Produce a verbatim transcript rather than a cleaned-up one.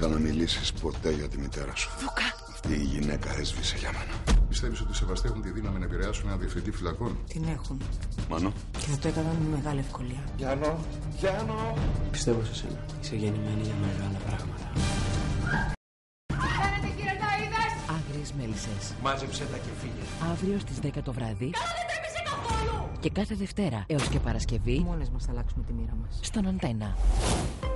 ξαναμιλήσεις ποτέ για τη μητέρα σου. Δούκα! Αυτή η γυναίκα έσβησε για μένα. Πιστεύεις ότι οι σεβαστοί έχουν τη δύναμη να επηρεάσουν ένα διευθυντή φυλακών? Την έχουν. Μάνο. Και θα το έκαναν με μεγάλη ευκολία. Γιάννο, Γιάννο. Πιστεύω σε σένα. Είσαι γεννημένη για μεγάλα πράγματα. Κάνετε κύριε Ταΐδες! Άγριες μέλισσες. Μάζεψε τα και φύγε. Αύριο στις δέκα το βράδυ. Καλά δεν τρέπεσαι καθόλου! Και κάθε Δευτέρα έως και Παρασκευή. Μόνες μας θα αλλάξουμε τη μοίρα μας. Στον Αντένα.